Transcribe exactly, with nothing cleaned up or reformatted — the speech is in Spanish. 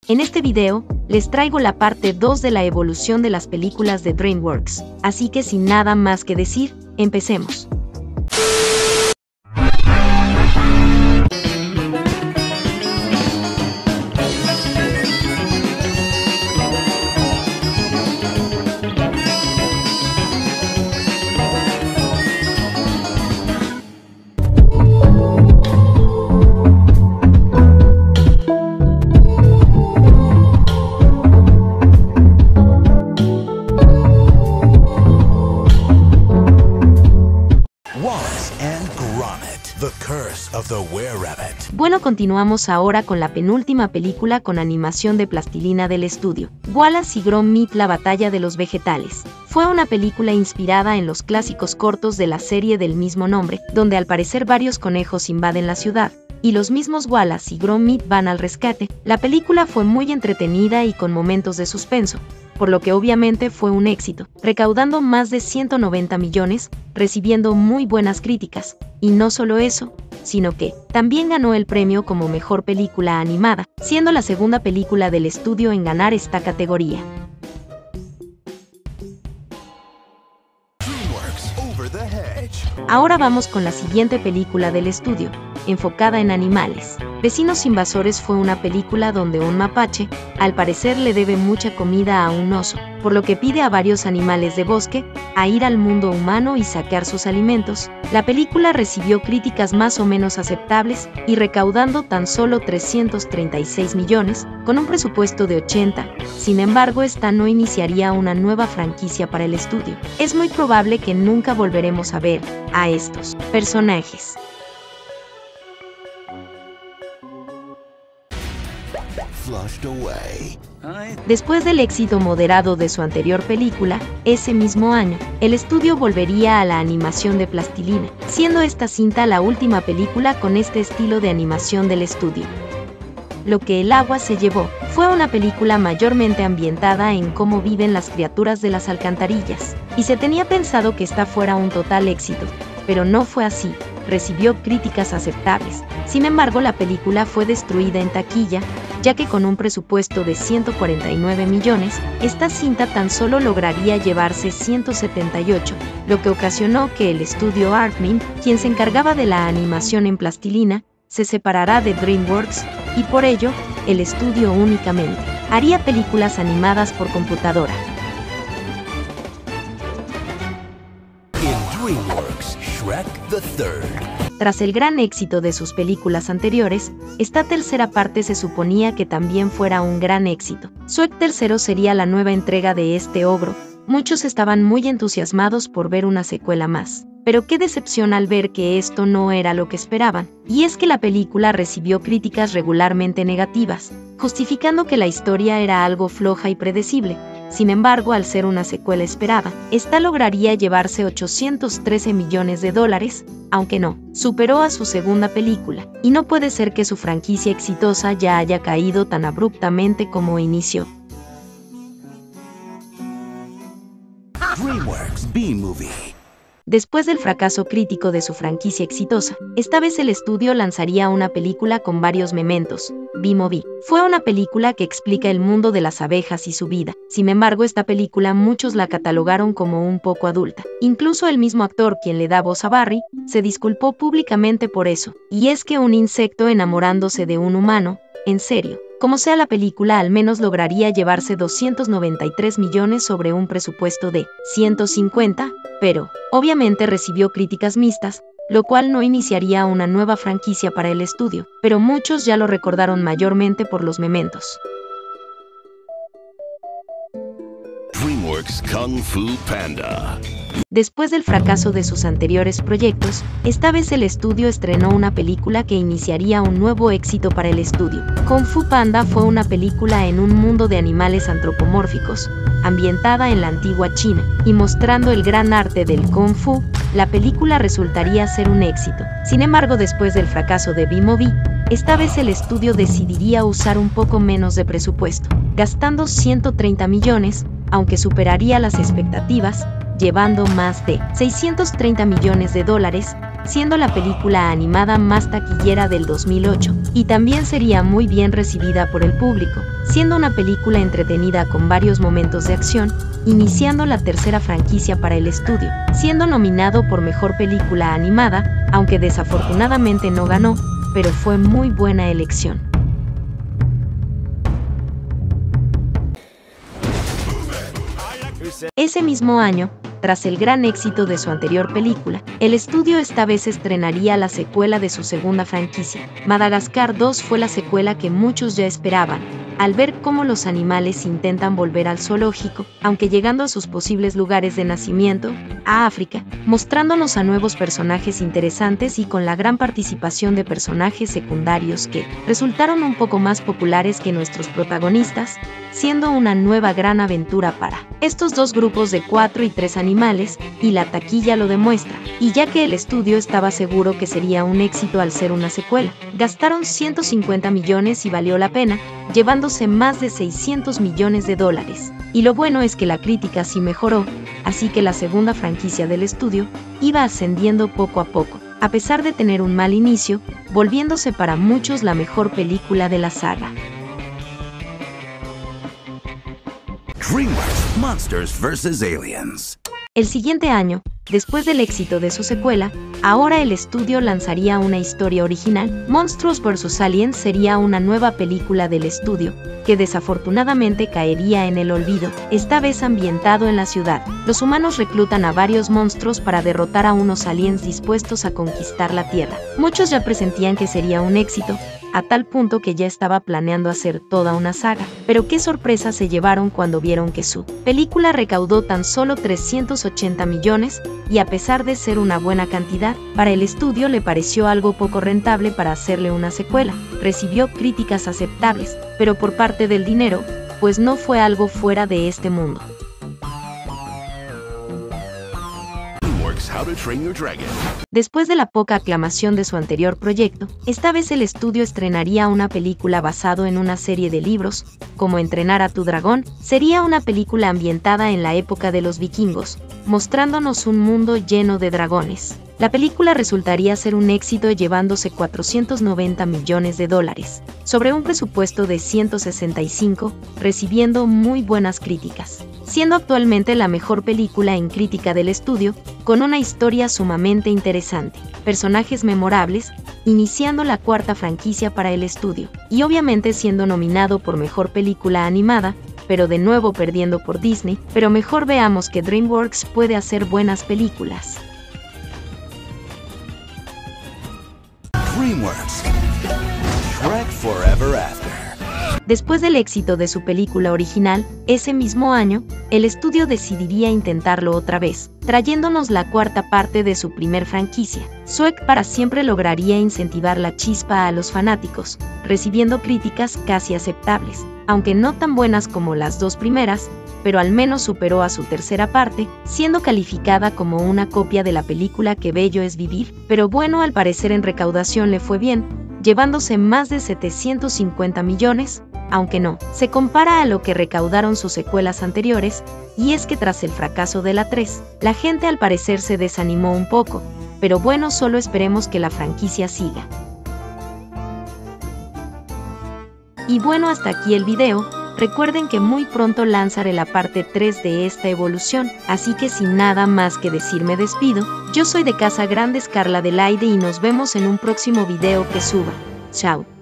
En este video, les traigo la parte dos de la evolución de las películas de DreamWorks, así que sin nada más que decir, empecemos. Bueno, continuamos ahora con la penúltima película con animación de plastilina del estudio, Wallace y Gromit: La batalla de los vegetales. Fue una película inspirada en los clásicos cortos de la serie del mismo nombre, donde al parecer varios conejos invaden la ciudad, y los mismos Wallace y Gromit van al rescate. La película fue muy entretenida y con momentos de suspenso, por lo que obviamente fue un éxito, recaudando más de ciento noventa millones, recibiendo muy buenas críticas, y no solo eso, sino que también ganó el premio como mejor película animada, siendo la segunda película del estudio en ganar esta categoría. Ahora vamos con la siguiente película del estudio, enfocada en animales. Vecinos Invasores fue una película donde un mapache, al parecer, le debe mucha comida a un oso, por lo que pide a varios animales de bosque a ir al mundo humano y saquear sus alimentos. La película recibió críticas más o menos aceptables y recaudando tan solo trescientos treinta y seis millones, con un presupuesto de ochenta. Sin embargo, esta no iniciaría una nueva franquicia para el estudio. Es muy probable que nunca volveremos a ver a estos personajes. Después del éxito moderado de su anterior película, ese mismo año, el estudio volvería a la animación de plastilina, siendo esta cinta la última película con este estilo de animación del estudio. Lo que el agua se llevó fue una película mayormente ambientada en cómo viven las criaturas de las alcantarillas, y se tenía pensado que esta fuera un total éxito, pero no fue así. Recibió críticas aceptables. Sin embargo, la película fue destruida en taquilla, ya que con un presupuesto de ciento cuarenta y nueve millones, esta cinta tan solo lograría llevarse ciento setenta y ocho, lo que ocasionó que el estudio Artmin, quien se encargaba de la animación en plastilina, se separará de DreamWorks, y por ello, el estudio únicamente haría películas animadas por computadora. Tras el gran éxito de sus películas anteriores, esta tercera parte se suponía que también fuera un gran éxito. Shrek tercero sería la nueva entrega de este ogro. Muchos estaban muy entusiasmados por ver una secuela más, pero qué decepción al ver que esto no era lo que esperaban. Y es que la película recibió críticas regularmente negativas, justificando que la historia era algo floja y predecible. Sin embargo, al ser una secuela esperada, esta lograría llevarse ochocientos trece millones de dólares, aunque no, superó a su segunda película, y no puede ser que su franquicia exitosa ya haya caído tan abruptamente como inició. DreamWorks B-Movie. Después del fracaso crítico de su franquicia exitosa, esta vez el estudio lanzaría una película con varios mementos. B-Movie fue una película que explica el mundo de las abejas y su vida. Sin embargo, esta película muchos la catalogaron como un poco adulta. Incluso el mismo actor quien le da voz a Barry se disculpó públicamente por eso. Y es que un insecto enamorándose de un humano, en serio. Como sea, la película al menos lograría llevarse doscientos noventa y tres millones sobre un presupuesto de ciento cincuenta, pero, obviamente recibió críticas mixtas, lo cual no iniciaría una nueva franquicia para el estudio, pero muchos ya lo recordaron mayormente por los mementos. DreamWorks Kung Fu Panda. Después del fracaso de sus anteriores proyectos, esta vez el estudio estrenó una película que iniciaría un nuevo éxito para el estudio. Kung Fu Panda fue una película en un mundo de animales antropomórficos, ambientada en la antigua China, y mostrando el gran arte del Kung Fu. La película resultaría ser un éxito. Sin embargo, después del fracaso de B-Movie, esta vez el estudio decidiría usar un poco menos de presupuesto, gastando ciento treinta millones, aunque superaría las expectativas, llevando más de seiscientos treinta millones de dólares. siendo la película animada más taquillera del dos mil ocho, y también sería muy bien recibida por el público, siendo una película entretenida con varios momentos de acción, iniciando la tercera franquicia para el estudio, siendo nominado por Mejor Película Animada, aunque desafortunadamente no ganó, pero fue muy buena elección. Ese mismo año, tras el gran éxito de su anterior película, el estudio esta vez estrenaría la secuela de su segunda franquicia. Madagascar dos fue la secuela que muchos ya esperaban, al ver cómo los animales intentan volver al zoológico, aunque llegando a sus posibles lugares de nacimiento, a África, mostrándonos a nuevos personajes interesantes y con la gran participación de personajes secundarios que resultaron un poco más populares que nuestros protagonistas, siendo una nueva gran aventura para estos dos grupos de cuatro y tres animales, y la taquilla lo demuestra, y ya que el estudio estaba seguro que sería un éxito al ser una secuela, gastaron ciento cincuenta millones y valió la pena, llevándose más de seiscientos millones de dólares. Y lo bueno es que la crítica sí mejoró, así que la segunda franquicia del estudio iba ascendiendo poco a poco, a pesar de tener un mal inicio, volviéndose para muchos la mejor película de la saga. DreamWorks Monsters versus. Aliens. El siguiente año, después del éxito de su secuela, ahora el estudio lanzaría una historia original. Monstruos versus. Aliens sería una nueva película del estudio, que desafortunadamente caería en el olvido, esta vez ambientado en la ciudad. Los humanos reclutan a varios monstruos para derrotar a unos aliens dispuestos a conquistar la Tierra. Muchos ya presentían que sería un éxito, a tal punto que ya estaba planeando hacer toda una saga. Pero qué sorpresa se llevaron cuando vieron que su película recaudó tan solo trescientos ochenta millones, y a pesar de ser una buena cantidad, para el estudio le pareció algo poco rentable para hacerle una secuela. Recibió críticas aceptables, pero por parte del dinero, pues no fue algo fuera de este mundo. How to Train Your Dragon. Después de la poca aclamación de su anterior proyecto, esta vez el estudio estrenaría una película basado en una serie de libros, como Entrenar a tu dragón. Sería una película ambientada en la época de los vikingos, mostrándonos un mundo lleno de dragones. La película resultaría ser un éxito llevándose cuatrocientos noventa millones de dólares, sobre un presupuesto de ciento sesenta y cinco, recibiendo muy buenas críticas, siendo actualmente la mejor película en crítica del estudio, con una historia sumamente interesante, personajes memorables, iniciando la cuarta franquicia para el estudio, y obviamente siendo nominado por Mejor Película Animada, pero de nuevo perdiendo por Disney. Pero mejor veamos que DreamWorks puede hacer buenas películas. DreamWorks. Shrek Forever After. Después del éxito de su película original, ese mismo año, el estudio decidiría intentarlo otra vez, trayéndonos la cuarta parte de su primer franquicia. Shrek para siempre lograría incentivar la chispa a los fanáticos, recibiendo críticas casi aceptables, aunque no tan buenas como las dos primeras, pero al menos superó a su tercera parte, siendo calificada como una copia de la película Qué bello es vivir. Pero bueno, al parecer en recaudación le fue bien, llevándose más de setecientos cincuenta millones, aunque no se compara a lo que recaudaron sus secuelas anteriores, y es que tras el fracaso de la tres, la gente al parecer se desanimó un poco, pero bueno, solo esperemos que la franquicia siga. Y bueno, hasta aquí el video. Recuerden que muy pronto lanzaré la parte tres de esta evolución, así que sin nada más que decir me despido. Yo soy de Casa Grande, Carla Adelaide, y nos vemos en un próximo video que suba. Chao.